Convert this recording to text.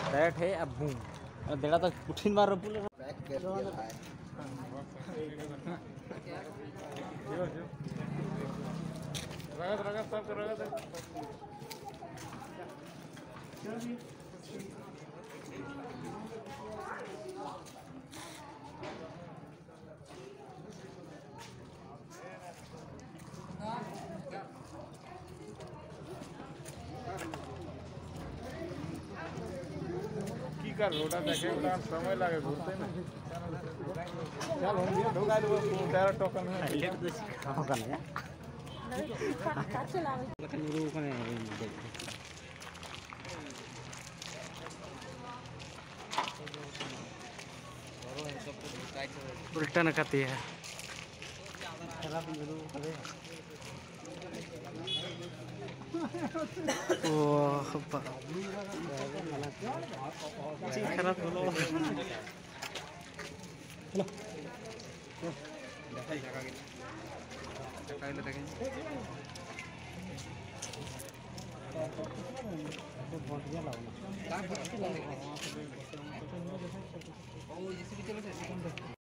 बैठ है अब बूम और देड़ा तो पुठिन मार पुल बैक कैसे है रगत रगत सब रगत की कर रोटा देखे बड़ा समय लगे घूरते ना चल हम भी ढोगा दो तेरा टोकन है ले तो सिखाओ का ना लेकिन रू कने उल्टा न करती है ओह खराब बोलो हेलो